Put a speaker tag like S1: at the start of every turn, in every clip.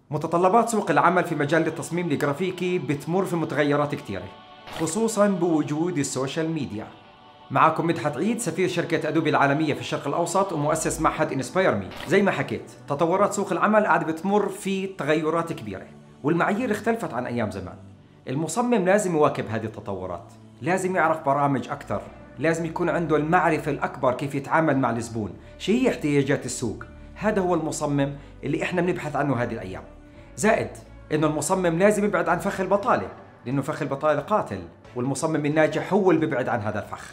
S1: متطلبات سوق العمل في مجال التصميم الجرافيكي بتمر في متغيرات كثيرة، خصوصاً بوجود السوشيال ميديا. معكم مدحت عيد، سفير شركة أدوبي العالمية في الشرق الأوسط ومؤسس معهد انسباير مي. زي ما حكيت، تطورات سوق العمل قاعدة بتمر في تغيرات كبيرة، والمعايير اختلفت عن أيام زمان. المصمم لازم يواكب هذه التطورات، لازم يعرف برامج أكثر، لازم يكون عنده المعرفة الأكبر كيف يتعامل مع الزبون، شو هي احتياجات السوق. هذا هو المصمم اللي احنا بنبحث عنه هذه الأيام. زائد إنه المصمم لازم يبعد عن فخ البطالة، لأنه فخ البطالة قاتل، والمصمم الناجح هو اللي بيبعد عن هذا الفخ.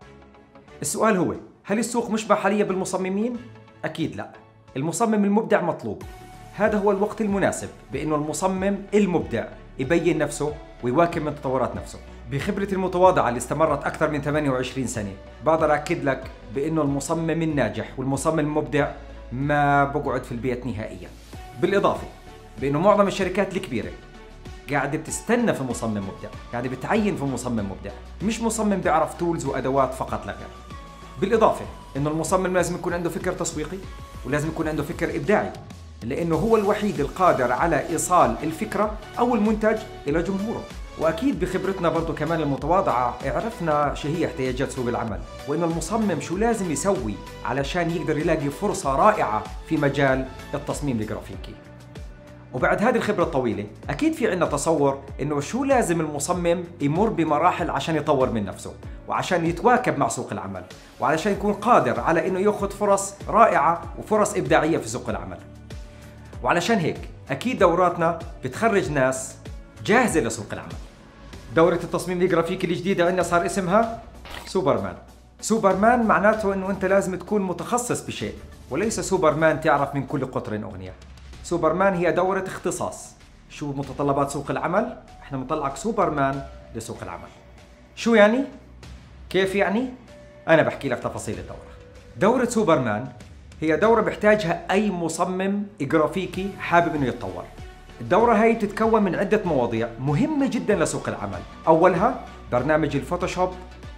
S1: السؤال هو، هل السوق مشبع حاليا بالمصممين؟ أكيد لا. المصمم المبدع مطلوب. هذا هو الوقت المناسب بأنه المصمم المبدع يبين نفسه ويواكب من تطورات نفسه. بخبرتي المتواضعة اللي استمرت أكثر من 28 سنة، بقدر أكد لك بأنه المصمم الناجح والمصمم المبدع ما بقعد في البيت نهائيا. بالإضافة بأنه معظم الشركات الكبيرة قاعدة بتستنى في مصمم مبدع، قاعدة بتعين في مصمم مبدع، مش مصمم بيعرف تولز وأدوات فقط لا غير. بالإضافة إنه المصمم لازم يكون عنده فكر تسويقي، ولازم يكون عنده فكر إبداعي، لأنه هو الوحيد القادر على إيصال الفكرة أو المنتج إلى جمهوره. وأكيد بخبرتنا برضو كمان المتواضعة عرفنا شو هي احتياجات سوق العمل، وإنه المصمم شو لازم يسوي علشان يقدر يلاقي فرصة رائعة في مجال التصميم الجرافيكي. وبعد هذه الخبرة الطويلة أكيد في عنا تصور إنه شو لازم المصمم يمر بمراحل عشان يطور من نفسه، وعشان يتواكب مع سوق العمل، وعلشان يكون قادر على إنه يأخذ فرص رائعة وفرص إبداعية في سوق العمل. وعلشان هيك أكيد دوراتنا بتخرج ناس جاهزة لسوق العمل. دورة التصميم الجرافيكي الجديدة عندنا صار اسمها سوبرمان. سوبرمان معناته إنه أنت لازم تكون متخصص بشيء، وليس سوبرمان تعرف من كل قطر أغنية. سوبرمان هي دورة اختصاص. شو متطلبات سوق العمل؟ احنا بنطلعك سوبرمان لسوق العمل. شو يعني؟ كيف يعني؟ أنا بحكي لك تفاصيل الدورة. دورة سوبرمان هي دورة بيحتاجها أي مصمم جرافيكي حابب إنه يتطور. الدورة هاي بتتكون من عدة مواضيع مهمة جدا لسوق العمل. أولها برنامج الفوتوشوب،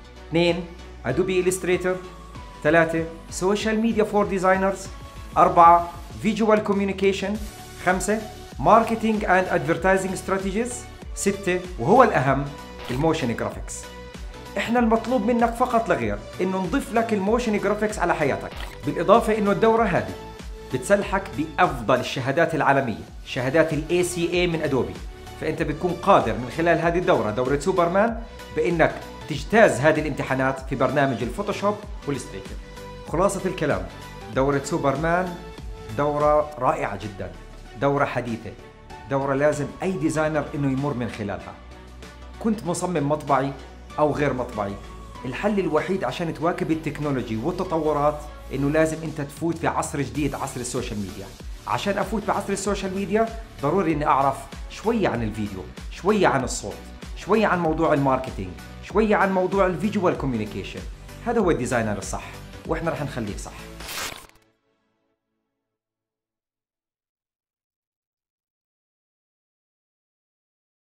S1: 2 أدوبي إليستريتور، 3 سوشيال ميديا فور ديزاينرز، 4 فيجوال كوميونيكيشن، 5 ماركتينج اند ادفرتايزنج ستراتيجيز، 6 وهو الأهم الموشن جرافيكس. احنا المطلوب منك فقط لغير انه نضيف لك الموشن جرافيكس على حياتك. بالاضافه انه الدوره هذه بتسلحك بافضل الشهادات العالميه، شهادات ACA من ادوبي. فانت بتكون قادر من خلال هذه الدوره، دوره سوبرمان، بانك تجتاز هذه الامتحانات في برنامج الفوتوشوب والإليستريتور. خلاصه الكلام، دوره سوبرمان دورة رائعة جدا، دورة حديثة، دورة لازم أي ديزاينر إنه يمر من خلالها. كنت مصمم مطبعي أو غير مطبعي، الحل الوحيد عشان تواكب التكنولوجي والتطورات إنه لازم أنت تفوت في عصر جديد، عصر السوشيال ميديا. عشان أفوت بعصر السوشيال ميديا ضروري إني أعرف شوية عن الفيديو، شوية عن الصوت، شوية عن موضوع الماركتينج، شوية عن موضوع الفيجوال كوميونيكيشن. هذا هو الديزاينر الصح، وإحنا رح نخليك صح.